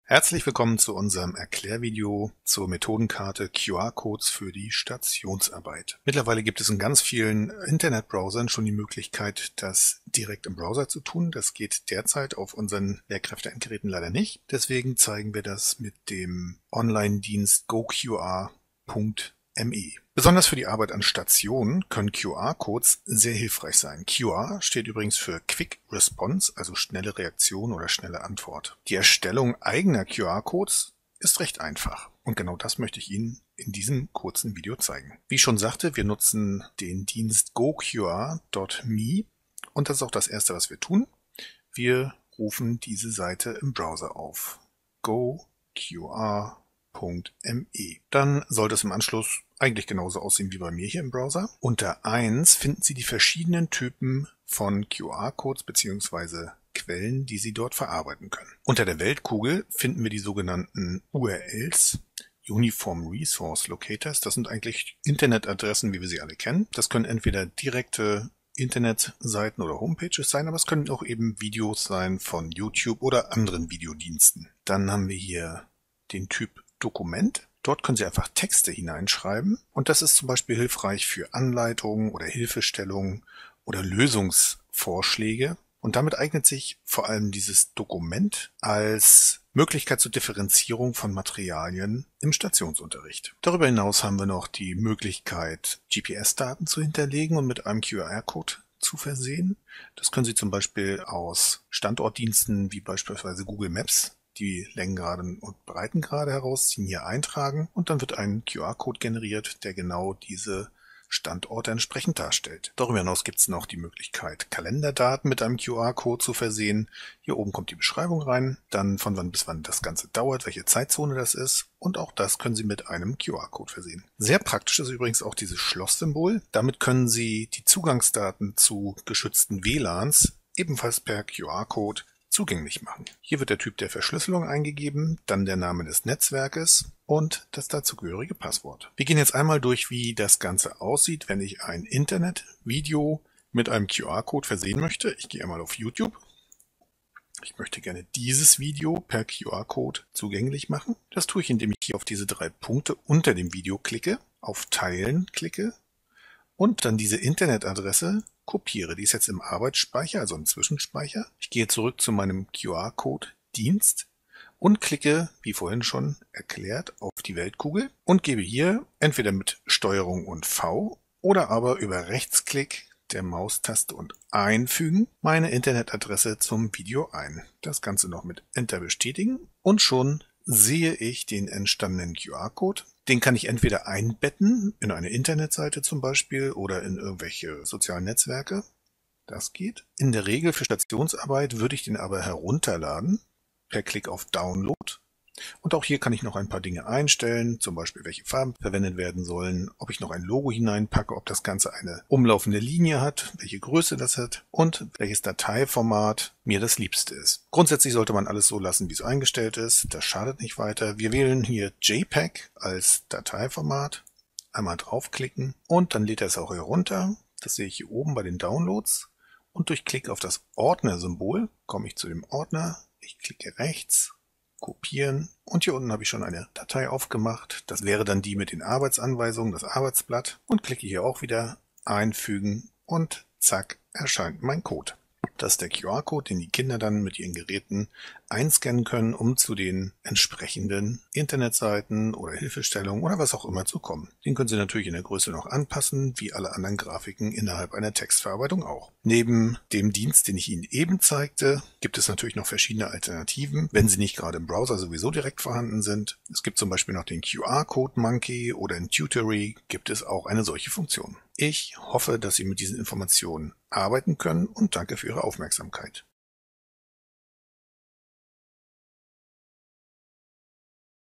Herzlich willkommen zu unserem Erklärvideo zur Methodenkarte QR-Codes für die Stationsarbeit. Mittlerweile gibt es in ganz vielen Internetbrowsern schon die Möglichkeit, das direkt im Browser zu tun. Das geht derzeit auf unseren Lehrkräfteendgeräten leider nicht. Deswegen zeigen wir das mit dem Online-Dienst GoQR.me. Besonders für die Arbeit an Stationen können QR-Codes sehr hilfreich sein. QR steht übrigens für Quick Response, also schnelle Reaktion oder schnelle Antwort. Die Erstellung eigener QR-Codes ist recht einfach. Und genau das möchte ich Ihnen in diesem kurzen Video zeigen. Wie ich schon sagte, wir nutzen den Dienst GoQR.me und das ist auch das erste, was wir tun. Wir rufen diese Seite im Browser auf. GoQR.me. Dann sollte es im Anschluss eigentlich genauso aussehen wie bei mir hier im Browser. Unter 1 finden Sie die verschiedenen Typen von QR-Codes bzw. Quellen, die Sie dort verarbeiten können. Unter der Weltkugel finden wir die sogenannten URLs, Uniform Resource Locators. Das sind eigentlich Internetadressen, wie wir sie alle kennen. Das können entweder direkte Internetseiten oder Homepages sein, aber es können auch eben Videos sein von YouTube oder anderen Videodiensten. Dann haben wir hier den Typ Dokument. Dort können Sie einfach Texte hineinschreiben und das ist zum Beispiel hilfreich für Anleitungen oder Hilfestellungen oder Lösungsvorschläge. Und damit eignet sich vor allem dieses Dokument als Möglichkeit zur Differenzierung von Materialien im Stationsunterricht. Darüber hinaus haben wir noch die Möglichkeit, GPS-Daten zu hinterlegen und mit einem QR-Code zu versehen. Das können Sie zum Beispiel aus Standortdiensten wie beispielsweise Google Maps die Längengrade und Breitengrade herausziehen, hier eintragen und dann wird ein QR-Code generiert, der genau diese Standorte entsprechend darstellt. Darüber hinaus gibt es noch die Möglichkeit, Kalenderdaten mit einem QR-Code zu versehen. Hier oben kommt die Beschreibung rein, dann von wann bis wann das Ganze dauert, welche Zeitzone das ist und auch das können Sie mit einem QR-Code versehen. Sehr praktisch ist übrigens auch dieses Schlosssymbol. Damit können Sie die Zugangsdaten zu geschützten WLANs ebenfalls per QR-Code zugänglich machen. Hier wird der Typ der Verschlüsselung eingegeben, dann der Name des Netzwerkes und das dazugehörige Passwort. Wir gehen jetzt einmal durch, wie das Ganze aussieht, wenn ich ein Internetvideo mit einem QR-Code versehen möchte. Ich gehe einmal auf YouTube. Ich möchte gerne dieses Video per QR-Code zugänglich machen. Das tue ich, indem ich hier auf diese 3 Punkte unter dem Video klicke, auf Teilen klicke und dann diese Internetadresse kopiere. Die ist jetzt im Arbeitsspeicher, also im Zwischenspeicher. Ich gehe zurück zu meinem QR-Code-Dienst und klicke, wie vorhin schon erklärt, auf die Weltkugel und gebe hier entweder mit STRG und V oder aber über Rechtsklick der Maustaste und Einfügen meine Internetadresse zum Video ein. Das Ganze noch mit Enter bestätigen und schon sehe ich den entstandenen QR-Code. Den kann ich entweder einbetten in eine Internetseite zum Beispiel oder in irgendwelche sozialen Netzwerke. Das geht. In der Regel für Stationsarbeit würde ich den aber herunterladen per Klick auf Download. Und auch hier kann ich noch ein paar Dinge einstellen, zum Beispiel welche Farben verwendet werden sollen, ob ich noch ein Logo hineinpacke, ob das Ganze eine umlaufende Linie hat, welche Größe das hat und welches Dateiformat mir das liebste ist. Grundsätzlich sollte man alles so lassen, wie es eingestellt ist. Das schadet nicht weiter. Wir wählen hier JPEG als Dateiformat. Einmal draufklicken und dann lädt er es auch herunter. Das sehe ich hier oben bei den Downloads. Und durch Klick auf das Ordner-Symbol komme ich zu dem Ordner. Ich klicke rechts. Kopieren und hier unten habe ich schon eine Datei aufgemacht. Das wäre dann die mit den Arbeitsanweisungen, das Arbeitsblatt und klicke hier auch wieder einfügen und zack erscheint mein Code. Das ist der QR-Code, den die Kinder dann mit ihren Geräten einscannen können, um zu den entsprechenden Internetseiten oder Hilfestellungen oder was auch immer zu kommen. Den können Sie natürlich in der Größe noch anpassen, wie alle anderen Grafiken innerhalb einer Textverarbeitung auch. Neben dem Dienst, den ich Ihnen eben zeigte, gibt es natürlich noch verschiedene Alternativen, wenn sie nicht gerade im Browser sowieso direkt vorhanden sind. Es gibt zum Beispiel noch den QR-Code Monkey oder in Tutory gibt es auch eine solche Funktion. Ich hoffe, dass Sie mit diesen Informationen arbeiten können und danke für Ihre Aufmerksamkeit.